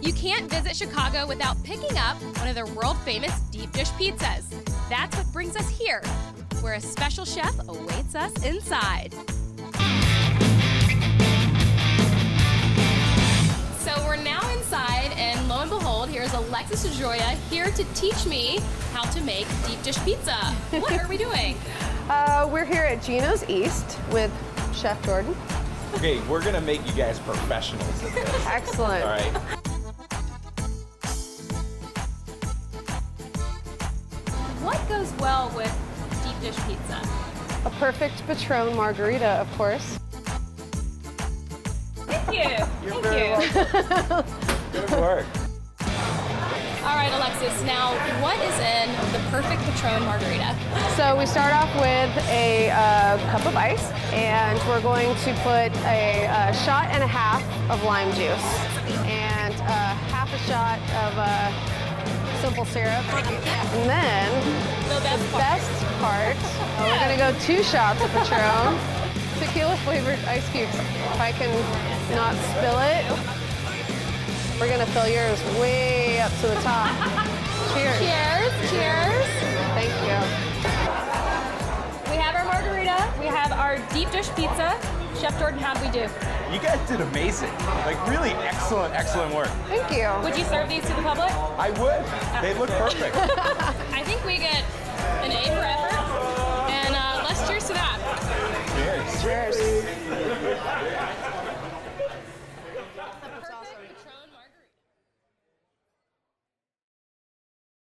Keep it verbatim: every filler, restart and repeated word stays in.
You can't visit Chicago without picking up one of their world-famous deep dish pizzas. That's what brings us here, where a special chef awaits us inside. So we're now inside, and lo and behold, here's Alexis DeGioia here to teach me how to make deep dish pizza. What are we doing? Uh, we're here at Gino's East with Chef Jordan. Okay, we're gonna make you guys professionals at this. Excellent. All right. What goes well with deep dish pizza? A perfect Patron margarita, of course. Thank you. You're Thank very you. welcome. Good work. All right, Alexis, now what is in the perfect Patron margarita? So we start off with a uh, cup of ice, and we're going to put a, uh shot and a half of lime juice, and uh, half a shot of uh, simple syrup. And then The best the part. best part, uh, we're gonna go two shots of Patron, tequila flavored ice cubes. If I can not spill it. We're gonna fill yours way up to the top. Cheers. Cheers, cheers. Thank you. We have our margarita, we have our deep dish pizza. Chef Jordan, how do we do? You guys did amazing. Like really excellent, excellent work. Thank you. Would you serve these to the public? I would. They look perfect. I think we get